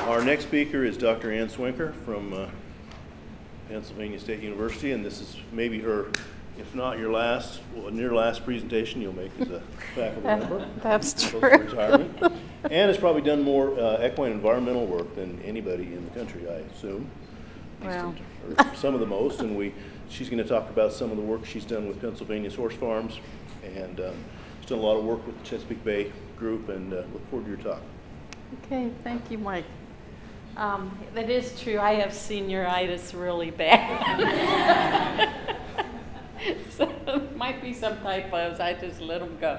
Our next speaker is Dr. Ann Swinker from Pennsylvania State University, and this is maybe her, if not your last, well, near last presentation you'll make as a faculty member. That's true. Retirement. Ann has probably done more equine environmental work than anybody in the country, I assume. Wow. Or some of the most, and she's going to talk about some of the work she's done with Pennsylvania's horse farms, and she's done a lot of work with the Chesapeake Bay group, and look forward to your talk. Okay, thank you, Mike. That is true. I have senioritis really bad. So there might be some typos. I just let them go.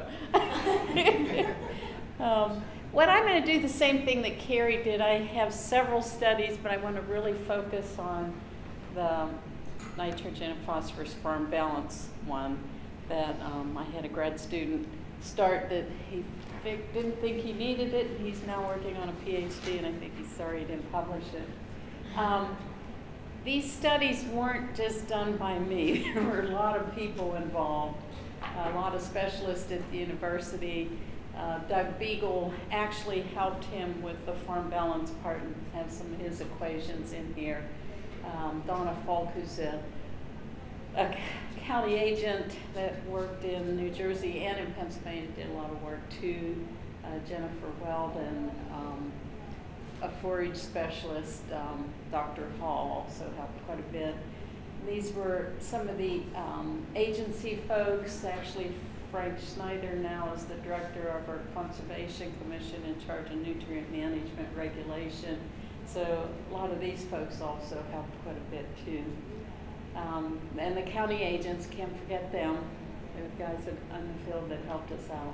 What I'm going to do the same thing that Carrie did. I have several studies, but I want to really focus on the nitrogen and phosphorus farm balance one that I had a grad student start that he didn't think he needed it. He's now working on a PhD, and I think he's sorry he didn't publish it. These studies weren't just done by me. There were a lot of people involved, a lot of specialists at the university. Doug Beagle actually helped him with the farm balance part and have some of his equations in here. Donna Falk, who's a county agent that worked in New Jersey and in Pennsylvania, did a lot of work too. Jennifer Weldon, a forage specialist, Dr. Hall also helped quite a bit. These were some of the agency folks. Actually, Frank Schneider now is the director of our Conservation Commission in charge of nutrient management regulation. So a lot of these folks also helped quite a bit too. And the county agents, can't forget them. They're guys in the field that helped us out.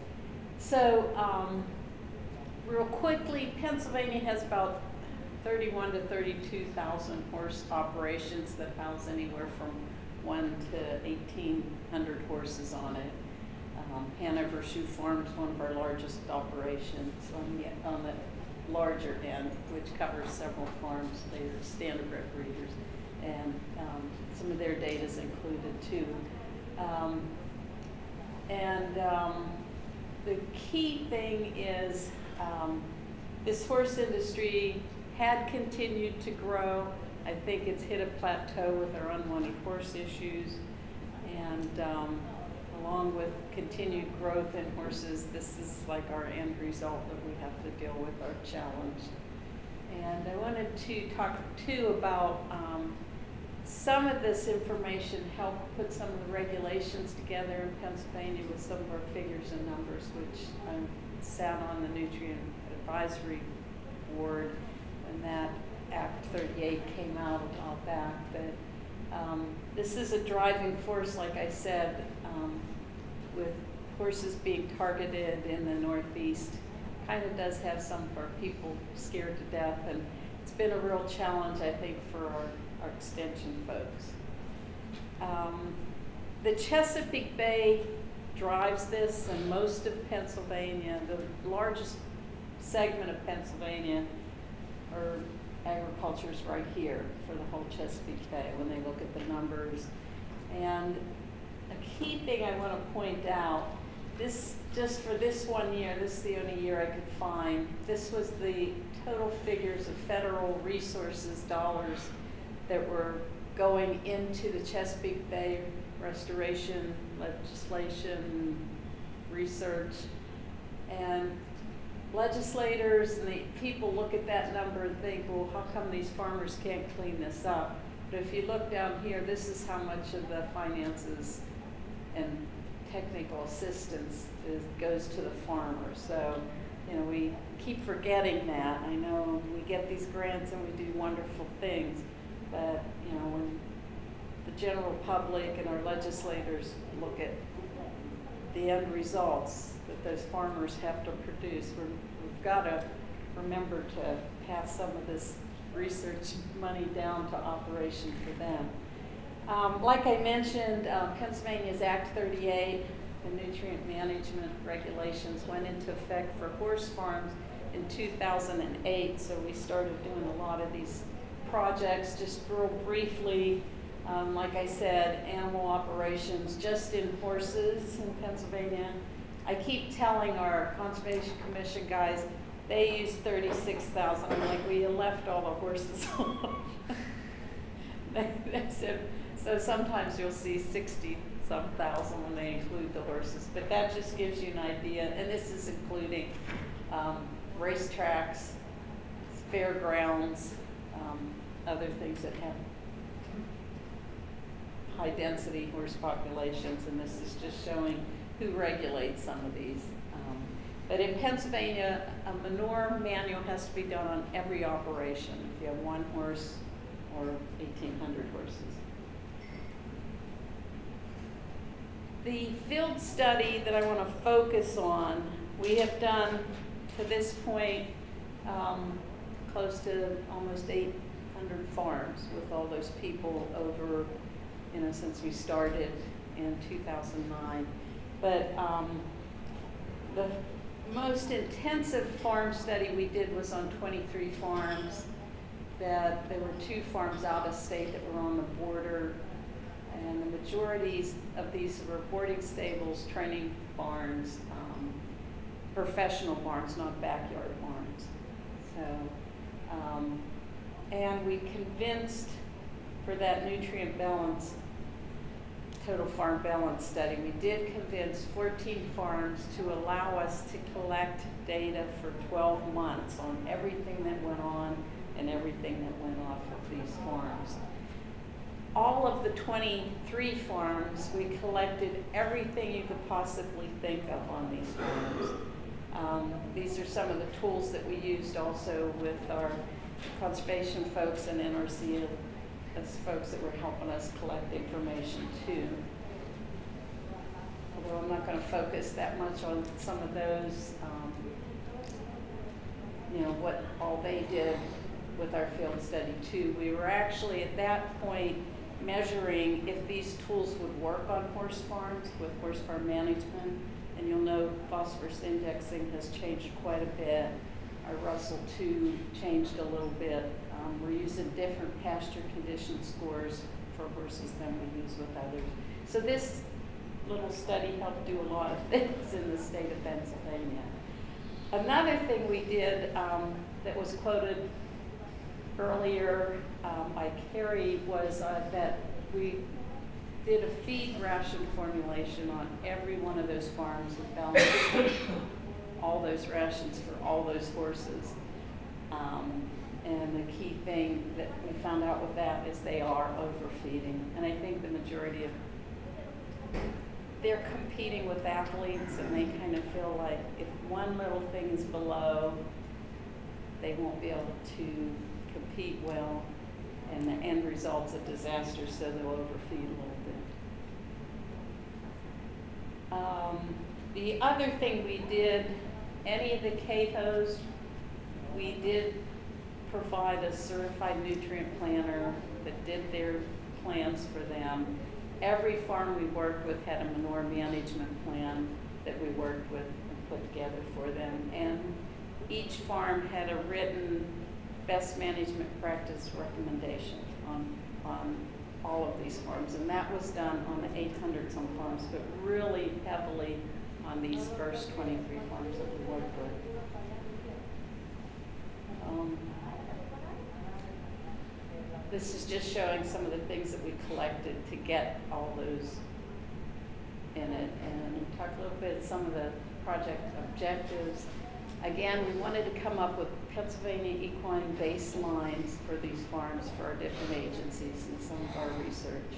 So real quickly, Pennsylvania has about 31 to 32,000 horse operations that house anywhere from 1 to 1,800 horses on it. Hanover Shoe Farm is one of our largest operations on the larger end, which covers several farms. They're standardbred breeders, and some of their data is included too. The key thing is this horse industry had continued to grow. I think it's hit a plateau with our unwanted horse issues, and along with continued growth in horses, this is like our end result that we have to deal with, our challenge. And I wanted to talk too about some of this information helped put some of the regulations together in Pennsylvania with some of our figures and numbers, which I sat on the Nutrient Advisory Board when that Act 38 came out a while back. But this is a driving force, like I said, with horses being targeted in the Northeast. Kind of does have some of our people scared to death, and it's been a real challenge, I think, for our extension folks. The Chesapeake Bay drives this, and most of Pennsylvania, the largest segment of Pennsylvania, or agriculture is right here for the whole Chesapeake Bay when they look at the numbers. And a key thing I want to point out, this just for this 1 year, this is the only year I could find, this was the total figures of federal resources dollars that were going into the Chesapeake Bay restoration legislation, research, and legislators and the people look at that number and think, well, how come these farmers can't clean this up? But if you look down here, this is how much of the finances and technical assistance goes to the farmer. So, you know, we keep forgetting that. I know we get these grants and we do wonderful things, but, you know, when the general public and our legislators look at the end results that those farmers have to produce, we've got to remember to pass some of this research money down to operation for them. Like I mentioned, Pennsylvania's Act 38, the nutrient management regulations, went into effect for horse farms in 2008, so we started doing a lot of these projects. Just real briefly, like I said, animal operations just in horses in Pennsylvania. I keep telling our Conservation Commission guys, They use 36,000. I'm like, we left all the horses off. They said, so sometimes you'll see 60-some thousand when they include the horses, but that just gives you an idea. And this is including racetracks, fairgrounds, other things that have high density horse populations, and this is just showing who regulates some of these. But in Pennsylvania, a manure manual has to be done on every operation if you have 1 horse or 1,800 horses. The field study that I want to focus on, we have done to this point close to almost 800 farms with all those people over, since we started in 2009. But the most intensive farm study we did was on 23 farms. That there were 2 farms out of state that were on the border, and the majorities of these were boarding stables, training barns, professional barns, not backyard barns. So, and we convinced for that nutrient balance, total farm balance study, we did convince 14 farms to allow us to collect data for 12 months on everything that went on and everything that went off of these farms. All of the 23 farms, we collected everything you could possibly think of on these farms. These are some of the tools that we used also with our conservation folks and NRC as folks that were helping us collect information too. Although I'm not going to focus that much on some of those, what all they did with our field study too. We were actually at that point measuring if these tools would work on horse farms with horse farm management. And you'll know phosphorus indexing has changed quite a bit. Our Russell 2 changed a little bit. We're using different pasture condition scores for horses than we use with others. So this little study helped do a lot of things in the state of Pennsylvania. Another thing we did that was quoted earlier by Carrie was that we did a feed ration formulation on every one of those farms and balanced all those rations for all those horses. And the key thing that we found out with that is they are overfeeding. And I think the majority of, they're competing with athletes and they kind of feel like if one little thing is below, they won't be able to compete well, and the end result's a disaster, so they'll overfeed a little bit. The other thing we did, any of the CAHOs, we did provide a certified nutrient planner that did their plans for them. Every farm we worked with had a manure management plan that we worked with and put together for them. And each farm had a written best management practice recommendation on all of these farms. And that was done on the 800-some farms, but really heavily on these first 23 farms that we worked with. This is just showing some of the things that we collected to get all those in it. And talk a little bit some of the project objectives. Again, we wanted to come up with Pennsylvania equine baselines for these farms for our different agencies and some of our research.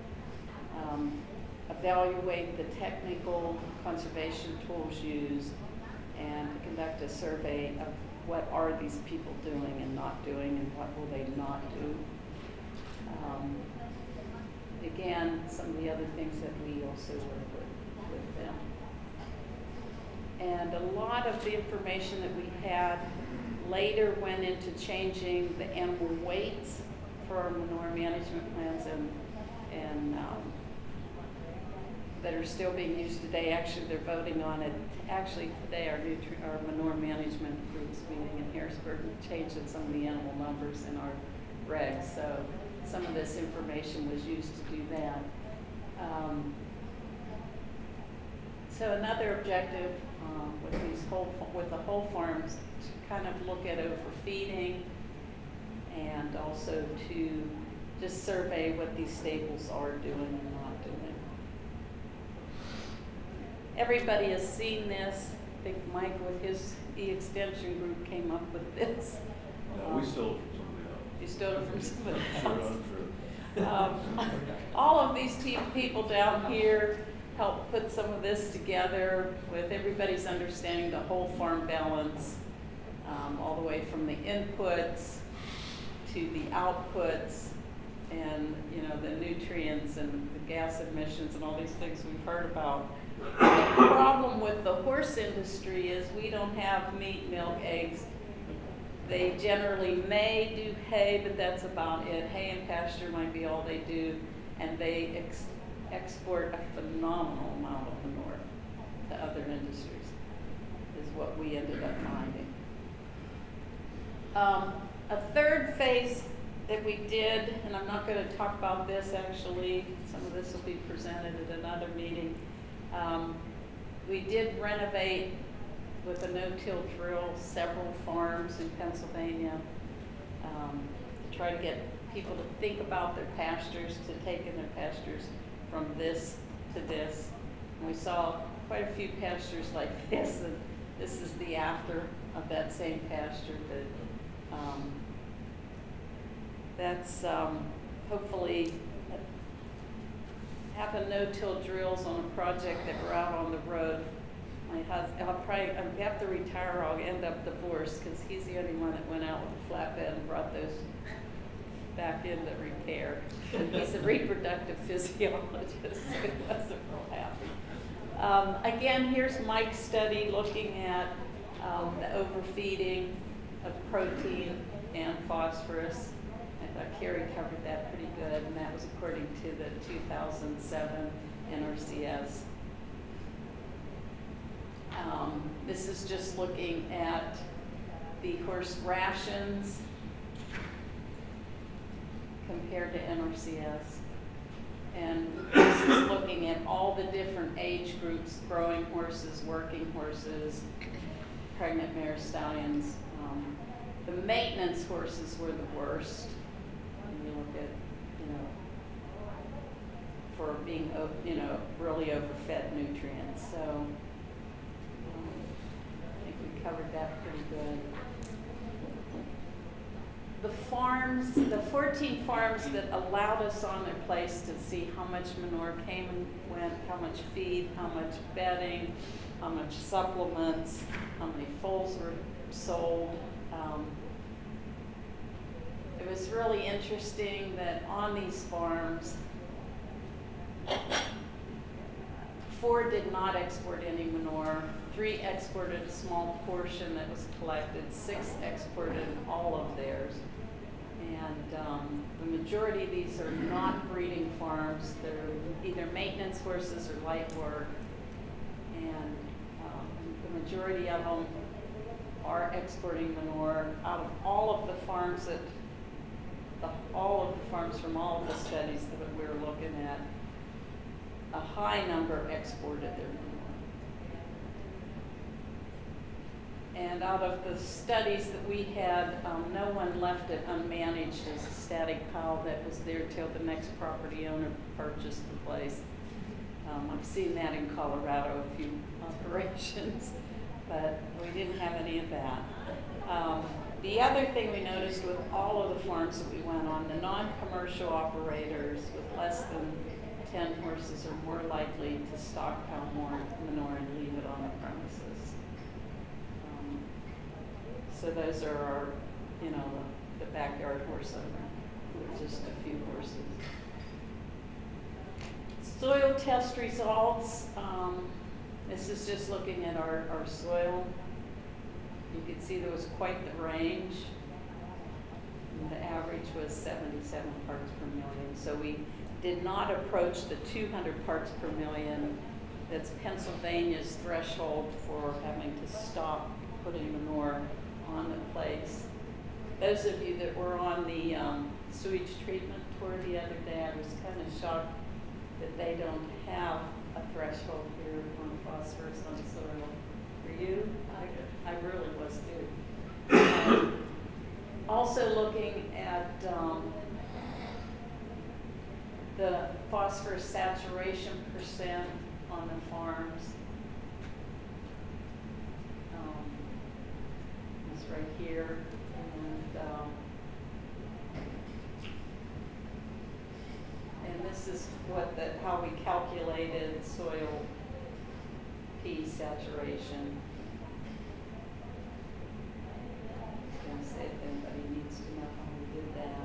Evaluate the technical conservation tools used and conduct a survey of what are these people doing and not doing and what will they not do. Again, some of the other things that we also work with them. And a lot of the information that we had later went into changing the animal weights for our manure management plans and that are still being used today. Actually, they're voting on it. Actually, today our manure management group's meeting in Harrisburg changing some of the animal numbers in our regs. So some of this information was used to do that. So another objective with the whole farms to kind of look at overfeeding and also to just survey what these stables are doing and not doing. Everybody has seen this. I think Mike with his E-Extension group came up with this. We stole it from somebody else. You stole it from somebody Sure, else. untrue. All of these people down here helped put some of this together with everybody's understanding the whole farm balance, all the way from the inputs to the outputs, and the nutrients and the gas emissions and all these things we've heard about. The problem with the horse industry is we don't have meat, milk, eggs. They generally may do hay, but that's about it. Hay and pasture might be all they do, and they export a phenomenal amount of manure to other industries, is what we ended up finding. A third phase that we did, and I'm not going to talk about this actually, some of this will be presented at another meeting. We did renovate with a no-till drill several farms in Pennsylvania to try to get people to think about their pastures, to take in their pastures from this to this. And we saw quite a few pastures like this, and this is the after of that same pasture. That's hopefully having no-till drills on a project that we're out on the road. My husband, I'll have to retire or I'll end up divorced because he's the only one that went out with a flatbed and brought those back into repair. And he's a reproductive physiologist, so he wasn't real happy. Again, here's Mike's study looking at the overfeeding of protein and phosphorus. I thought Carrie covered that pretty good, and that was according to the 2007 NRCS. This is just looking at the horse rations compared to NRCS. And this is looking at all the different age groups, growing horses, working horses, pregnant mare stallions. The maintenance horses were the worst. When you look at, for being, really overfed nutrients. So I think we covered that pretty good. The farms, the 14 farms that allowed us on their place to see how much manure came and went, how much feed, how much bedding, how much supplements, how many foals were sold. It was really interesting that on these farms, 4 did not export any manure, 3 exported a small portion that was collected, 6 exported all of theirs. And the majority of these are not breeding farms. They're either maintenance horses or light work. And the majority of them are exporting manure. Out of all of the farms all of the farms from all of the studies that we were looking at, a high number exported their manure. And out of the studies that we had, no one left it unmanaged as a static pile that was there till the next property owner purchased the place. I've seen that in Colorado, a few operations, but we didn't have any of that. The other thing we noticed with all of the farms that we went on, the non-commercial operators with less than 10 horses are more likely to stockpile more manure and leave it on the premises. So those are our, the backyard horse owner, with just a few horses. Soil test results. This is just looking at our soil. You can see there was quite the range. And the average was 77 parts per million. So we did not approach the 200 parts per million. That's Pennsylvania's threshold for having to stop putting manure on the place. Those of you that were on the sewage treatment tour the other day, I was kind of shocked that they don't have a threshold here on phosphorus on soil. For you? I really was too. Also looking at the phosphorus saturation percent on the farms. It's right here. And this is how we calculated soil P saturation. I was going to say if anybody needs to know how we did that.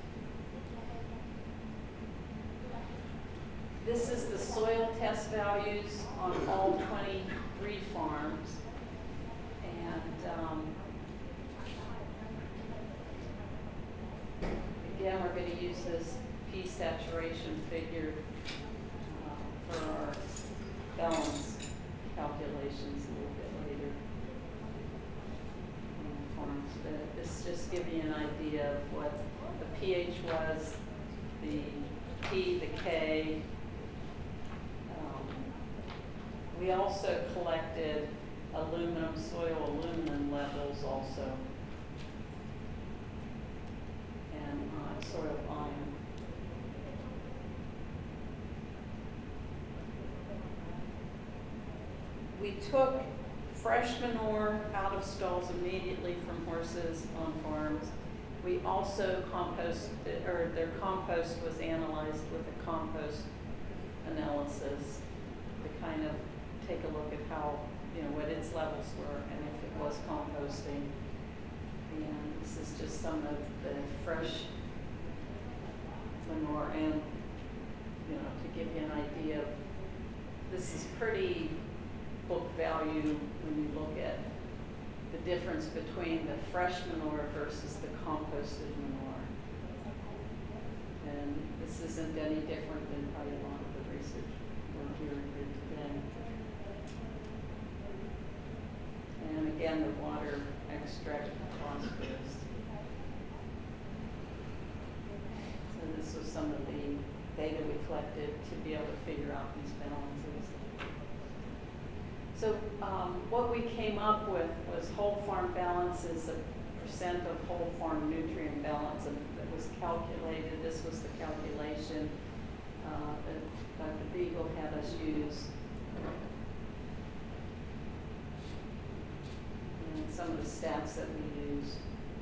This is the soil test values on all 23 farms. And again, we're going to use this P saturation figure for our balance calculations a little bit later on the farms. But this just gives you an idea of what the pH was, the P, the K. We also collected soil aluminum levels also, and soil iron. We took fresh manure out of stalls immediately from horses on farms. We also composted, or their compost was analyzed with a compost analysis to kind of take a look at how, what its levels were and if it was composting. And this is just some of the fresh manure, and to give you an idea, this is pretty book value when you look at the difference between the fresh manure versus the composted manure. And this isn't any different than probably a lot of the research we're hearing here today. And again, the water extract phosphorus. So this was some of the data we collected to be able to figure out these balances. So what we came up with was whole farm balances, a percent of whole farm nutrient balance, and that was calculated. This was the calculation that Dr. Beagle had us use. And some of the stats that we used.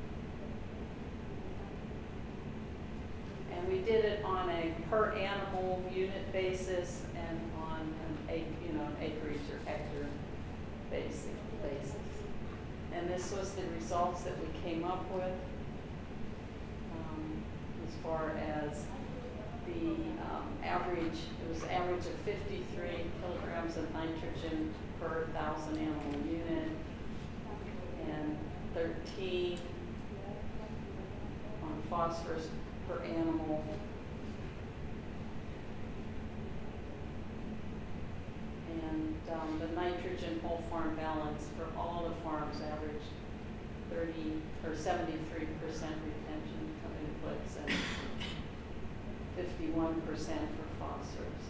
And we did it on a per animal unit basis and on an acreage or hectare basis. And this was the results that we came up with as far as the average. It was an average of 53 kilograms of nitrogen per 1,000 animal unit and 13 on phosphorus per animal. And the nitrogen whole farm balance for all the farms averaged 73% retention of inputs and 51% for phosphorus.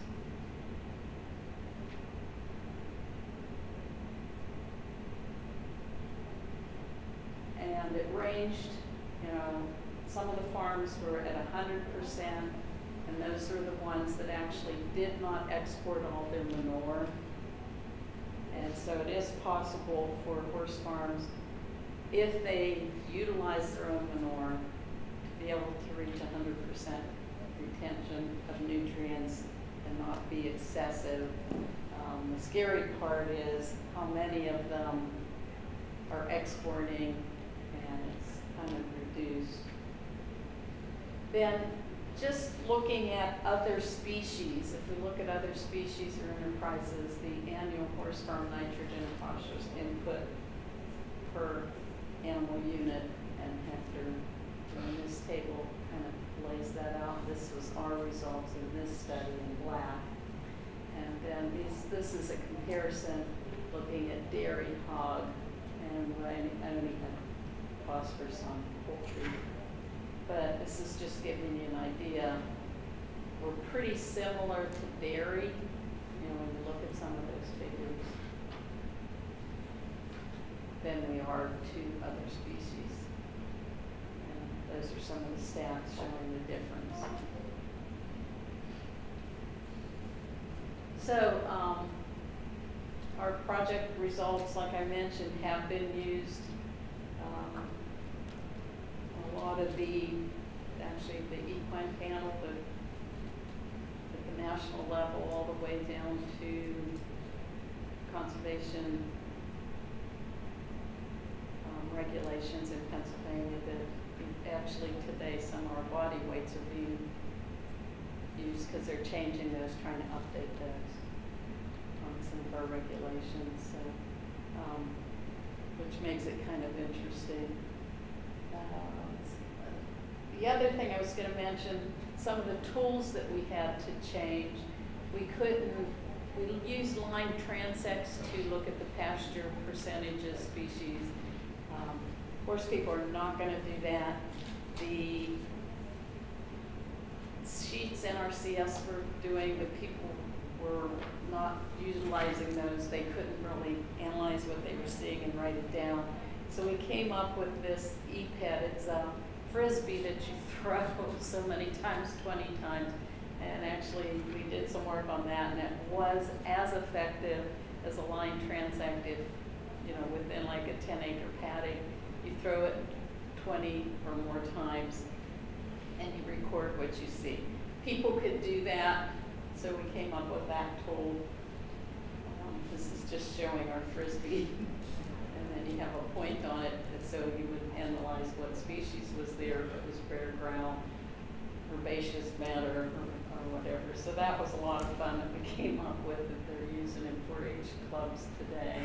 And it ranged, some of the farms were at 100%, and those are the ones that actually did not export all their manure. And so it is possible for horse farms, if they utilize their own manure, to be able to reach 100% retention of nutrients and not be excessive. The scary part is how many of them are exporting, and it's kind of reduced. Then just looking at other species, if we look at other species or enterprises, the annual horse farm nitrogen and phosphorus input per animal unit and hectare. And this table kind of lays that out. This was our results in this study in black. And then this is a comparison looking at dairy, hog, and I only had phosphorus on poultry. But this is just giving you an idea. We're pretty similar to dairy, when you look at some of those figures. than we are to other species. And those are some of the stats showing the difference. So our project results, like I mentioned, have been used. A lot of actually the equine panel, at the national level, all the way down to conservation regulations in Pennsylvania, that actually today some of our body weights are being used because they're changing those, trying to update those on some of our regulations, so, which makes it kind of interesting. The other thing I was going to mention, some of the tools that we had to change, we used line transects to look at the pasture percentages, species. Of course, people are not going to do that. The sheets NRCS were doing, the people were not utilizing those. They couldn't really analyze what they were seeing and write it down. So we came up with this EPET. It's a frisbee that you throw so many times, 20 times. And actually, we did some work on that, and it was as effective as a line transect if, within like a 10-acre paddock, you throw it 20 or more times, and you record what you see. People could do that, so we came up with that tool. This is just showing our frisbee, and then you have a point on it, so you would analyze what species was there, if it was bare ground, herbaceous matter, or whatever. So that was a lot of fun that we came up with that they're using in 4-H clubs today.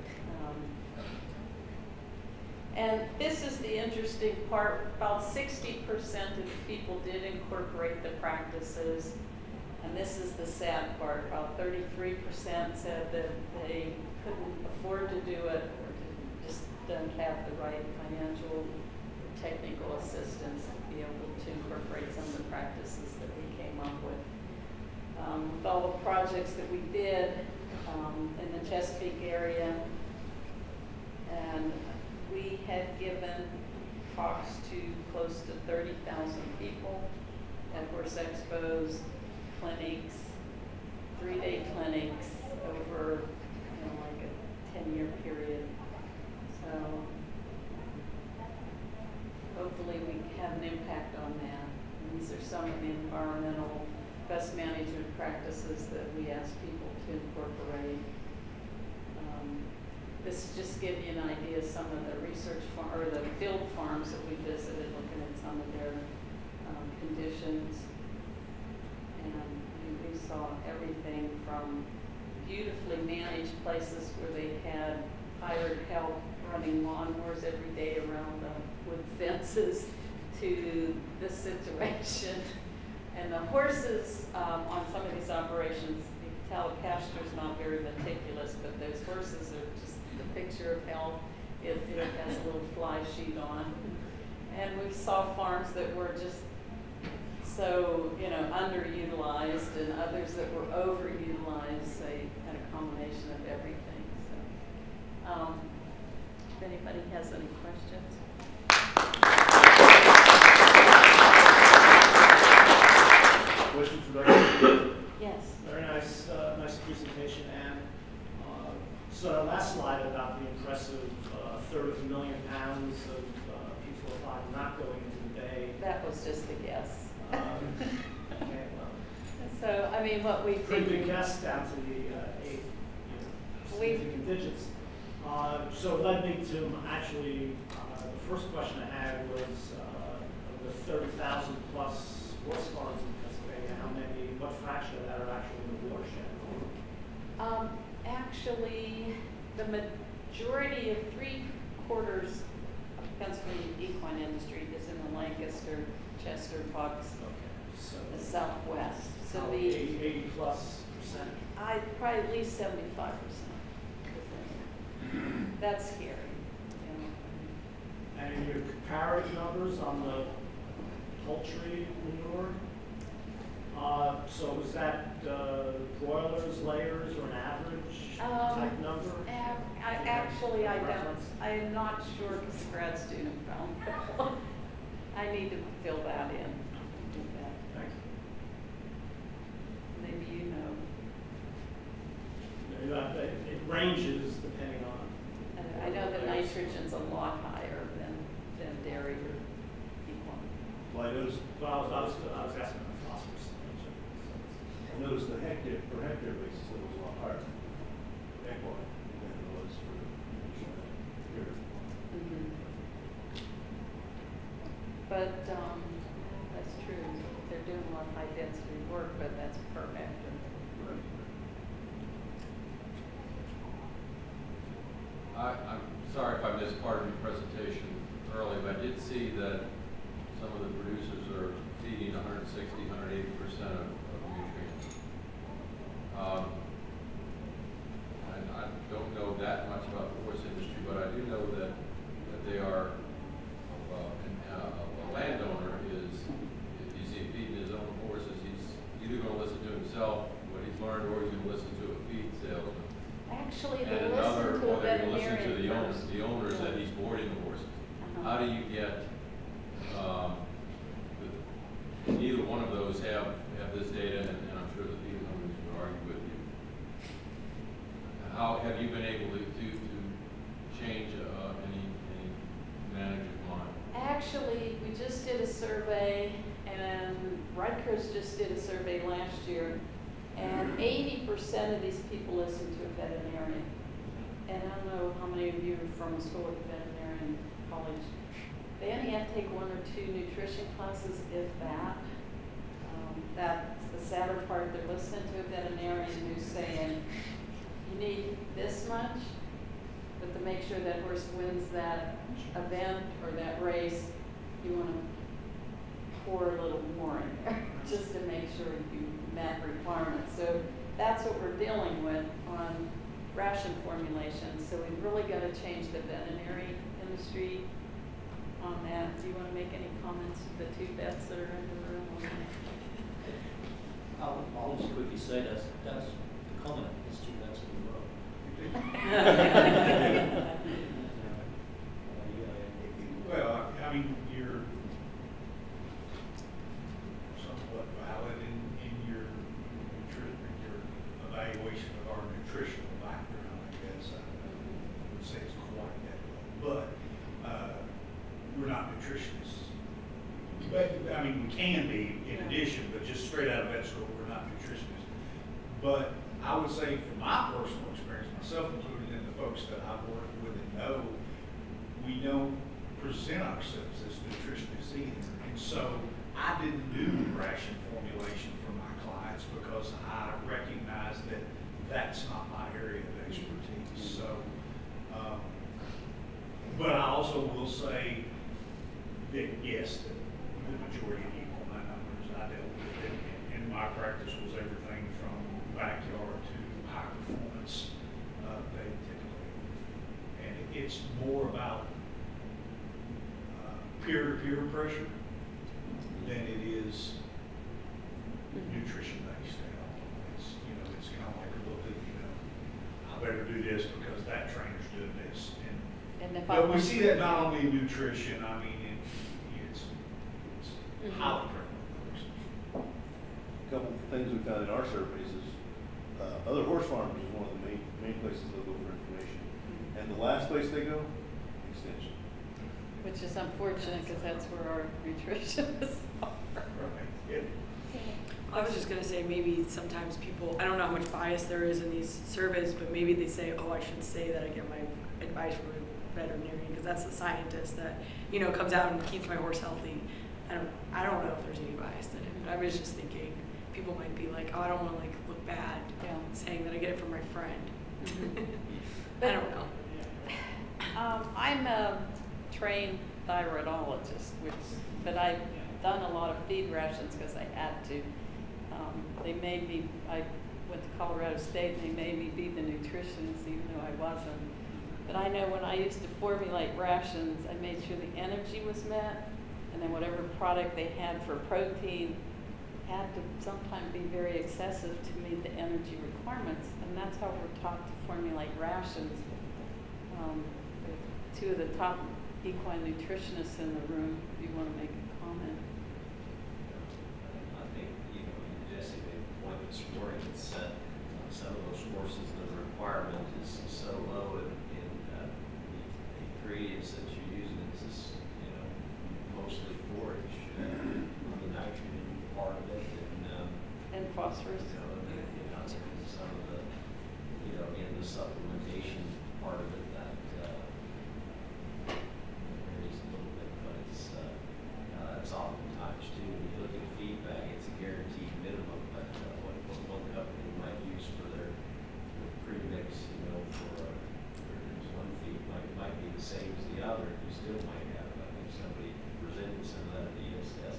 And this is the interesting part. About 60% of the people did incorporate the practices. And this is the sad part. About 33% said that they couldn't afford to do it or just don't have the right financial or technical assistance to be able to incorporate some of the practices that we came up with. With all the projects that we did in the Chesapeake area, and we had given talks to close to 30,000 people at horse expos, clinics, 3-day clinics over like a 10-year period. So hopefully we have an impact on that. And these are some of the environmental best management practices that we ask people to incorporate. This just gives you an idea of some of the research or the field farms that we visited, looking at some of their conditions. And we saw everything from beautifully managed places where they had hired help running lawnmowers every day around the wood fences to this situation. And the horses on some of these operations, you can tell the pasture's not very meticulous, but those horses are just the picture of health. It has a little fly sheet on. And we saw farms that were just so, underutilized, and others that were overutilized. They had a combination of everything. So, if anybody has any questions. Questions for Dr. Yes. Very nice, nice presentation, Anne. So our last slide about the impressive third of a million pounds of P2O5 not going into the bay. That was just a guess. Okay, well, So, I mean, what we pretty think. good guess down to the 8 significant digits. So it led me to actually, the first question I had was of the 30,000 plus horse farms in Pennsylvania, what fraction of that are actually in the watershed? Actually, the majority of 3/4 of Pennsylvania equine industry is in the Lancaster, Chester, Bucks, So the Southwest. So the 80+%. probably at least 75%. That's scary. And your comparative numbers on the poultry manure? So is that broilers, layers, or an average type number? Actually, I don't. Reference? I am not sure because the grad student found I need to fill that in. Do that. Thanks. Maybe you know. It ranges depending on. I know the nitrogen's a lot higher than dairy or equine. Well, I noticed, Well, I was asking about phosphorus. I noticed the hectare, per hectare basis, it was a lot higher for equine than it was for here. But that's true. They're doing a lot of high density work, but that's per hectare. I'm sorry if I missed part of your presentation earlier, but I did see that some of the producers are feeding 160, 180% of nutrients. And I don't know that much about the horse industry, but I do know that they are, a landowner is, if he's feeding his own horses, he's either going to listen to himself, what he's learned, or he's going to listen to a feed salesman. Actually, they And listen another, to a or they're going to listen to veterinarian first. the owners that he's boarding the horses. How do you get, neither one of those have this data, and I'm sure the feed owners would argue with you. How have you been able to change any manager's mind? Actually, we just did a survey, and Rutgers just did a survey last year, and 80% of these people listen to a veterinarian. And I don't know how many of you are from a school at veterinarian college. They only have to take 1 or 2 nutrition classes, if that. That's the sadder part. They're listening to a veterinarian who's saying, you need this much, but to make sure that horse wins that event or that race, you want to pour a little more in there just to make sure you met requirements. So that's what we're dealing with on ration formulation. So we've really got to change the veterinary industry on that. Do you want to make any comments to the 2 vets that are in the room on that? I'll just quickly say that's the comment is 2 vets in the row. Well, I mean, you're somewhat valid in your evaluation of our nutritional background, I guess. I would say it's quite that low, but we're not nutritionists. But, I mean, we can be in addition, but just straight out of vet school, we're not nutritionists. But I would say from my personal experience, myself included, and the folks that I've worked with and know, we don't present ourselves as nutritionists either. And so I didn't do ration formulation for my clients because I recognize that that's not my area of expertise. So, but I also will say that yes, the majority of equal numbers I dealt with in my practice was everything from backyard to high performance they typically. And it's more about peer-to-peer pressure than it is nutrition-based at all. It's, it's kind of like a little bit, I better do this because that trainer's doing this. And if But we see that not only in nutrition, I mean, it's highly prevalent. A couple of things we found in our surveys is other horse farmers is one of the main places they'll go for information. And the last place they go, extension. Which is unfortunate because that's where our nutritionists are. Right. Yeah. I was just going to say maybe sometimes people, I don't know how much bias there is in these surveys, but maybe they say, oh, I should say that I get my advice from a veterinarian because that's the scientist that, comes out and keeps my horse healthy. I don't know if there's any bias in it, but I was just thinking people might be like, oh, I don't want to look bad saying that I get it from my friend. But, I don't know. I'm a trained thyroidologist, but I've done a lot of feed rations because I had to. They made me, I went to Colorado State and they made me be the nutritionist even though I wasn't. But I know when I used to formulate rations, I made sure the energy was met and then whatever product they had for protein, had to sometimes be very excessive to meet the energy requirements, and that's how we're taught to formulate rations. Two of the top equine nutritionists in the room, if you want to make a comment. I think, Jesse made a point this morning, it's, some of those horses, the requirement is so low in the ingredients that you're using, it's just, mostly forage, the nitrogen part of it, And phosphorus. Some of the, in the supplementation part of it that, varies a little bit, but it's oftentimes too, when you look at feedback, it's a guaranteed minimum, but what one company might use for their premix, for one feed might be the same as the other. You still might have, I think somebody presented some of that at the ESS,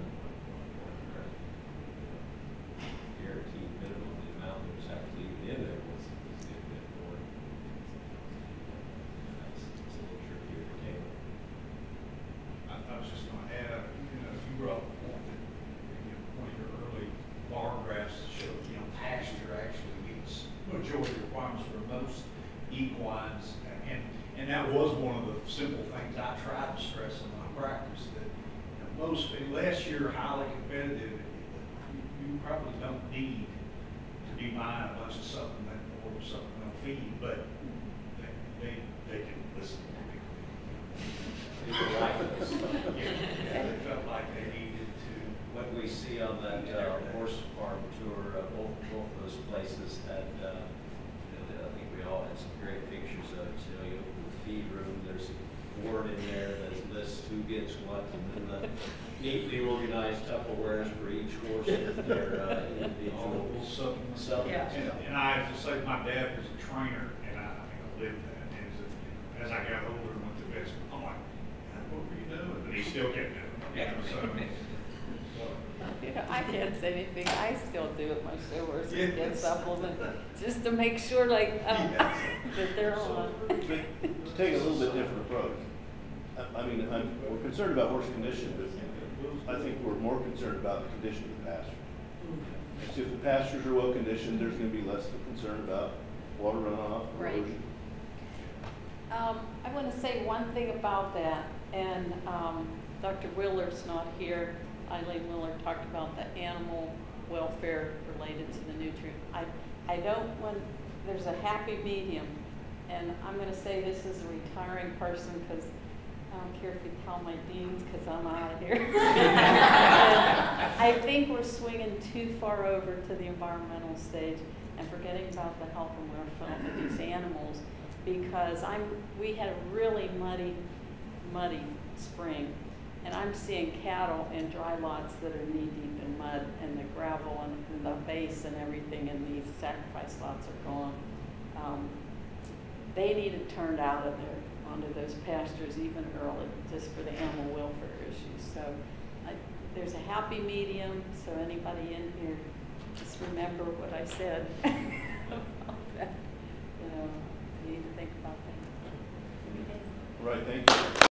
guaranteed minimum, the amount that was actually even in there was a good bit more. It's a little trickier to tailor. I was just going to add, you brought up a point that, one of your early bar graphs showed, pasture actually meets majority requirements for most equines. And that was one of the simple things I tried to stress in my practice, that unless you're highly competitive, you probably don't need to be buying a bunch of supplement or supplemental feed, but they can listen to me. People like this. Yeah, they felt like they needed to. What we see on that horse farm tour, both of those places had, I think we all had some great pictures of it. You open the feed room, there's a board in there that lists who gets what, and then the neatly organized Tupperwares for each horse with their individual All supplements. Yeah. And I have to say, my dad was a trainer, and I lived that. And as I got older and went to vet school, I'm like, what were you doing? But he still kept doing it. I can't say anything. I still do at my showers and get Yes. supplements just to make sure, that they're on. But to take a little bit different approach. We're concerned about horse condition, but I think we're more concerned about the condition of the pasture. So if the pastures are well conditioned, there's going to be less concern about water runoff, Right. erosion. I want to say one thing about that, and Dr. Willer's not here. Eileen Willer talked about the animal welfare related to the nutrient. I don't want, there's a happy medium, and I'm going to say this as a retiring person because I don't care if you tell my deans because I'm out of here. I think we're swinging too far over to the environmental stage and forgetting about the health and welfare of these animals, because we had a really muddy spring, and I'm seeing cattle in dry lots that are knee deep in mud, and the gravel and the base and everything in these sacrifice lots are gone. They need it turned out of there onto those pastures even early, just for the animal welfare issues. So there's a happy medium, so anybody in here, just remember what I said about that. You need to think about that. Right, thank you.